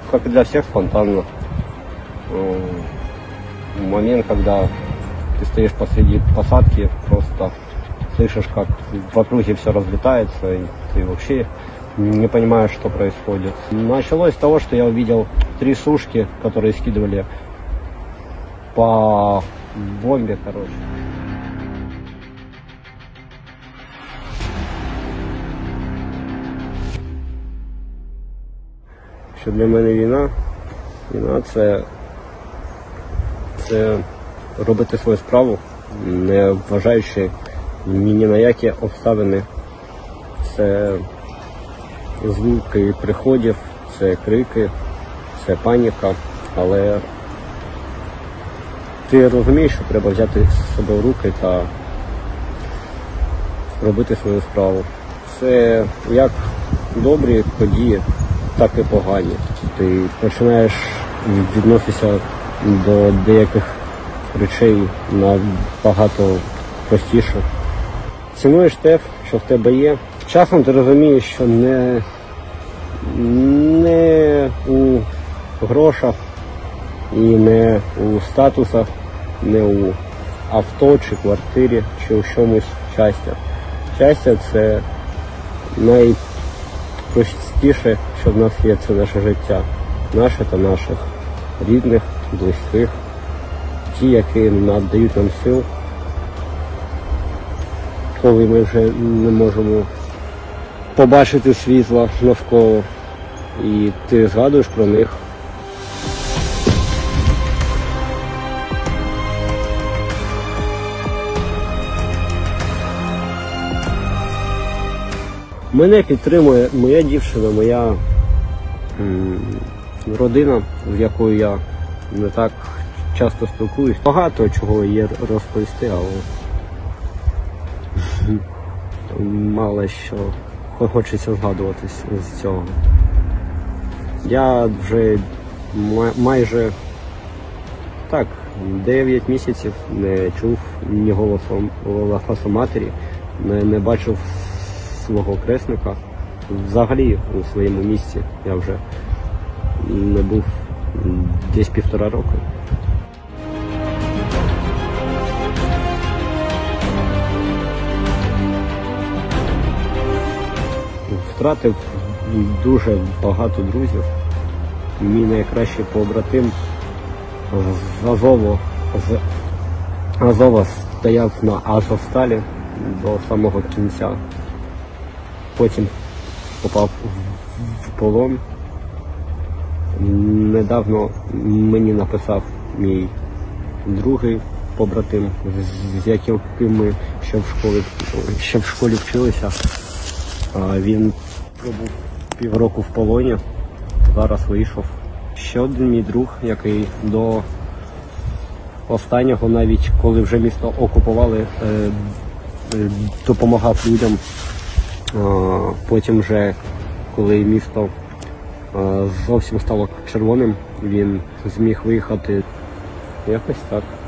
как и для всех, спонтанно. Момент, когда ты стоишь посреди посадки, просто слышишь, как в округе все разлетается, и ты вообще не понимаешь, что происходит. Началось с того, что я увидел 3 сушки, которые скидывали по бомбе, короче. Що для мене війна це робити свою справу, не вважаючи ні на які обставини. Це звуки приходів, це крики, це паніка, але ти розумієш, що треба взяти себе в руки та робити свою справу. Це як добрі події, так і погані. Ти починаєш відноситися до деяких речей набагато простіше. Цінуєш те, що в тебе є. Часом ти розумієш, що не у грошах і не у статусах, не у авто чи квартирі, чи у чомусь щастя. Щастя – це найпростіше, що в нас є, це наше життя. Наше та наших рідних, близьких, ті, які надають нам сил, коли ми вже не можемо побачити світла навколо, і ти згадуєш про них. Мене підтримує моя дівчина, моя родина, з якою я не так часто спілкуюсь. Багато чого є розповісти, але мало що хочеться згадуватись з цього. Я вже майже 9 місяців не чув ні голосу матері, не бачив свого хресника. Взагалі у своєму місці я вже не був десь 1,5 року. Втратив дуже багато друзів. Мій найкращий побратим з Азова стояв на Азовсталі до самого кінця. Потім попав в полон. Недавно мені написав мій другий побратим, з яким ми ще в школі вчилися. Він пробув 1,5 року в полоні, зараз вийшов. Ще один мій друг, який до останнього, навіть коли вже місто окупували, допомагав людям. Потім вже, коли місто зовсім стало червоним, він зміг виїхати. Якось так.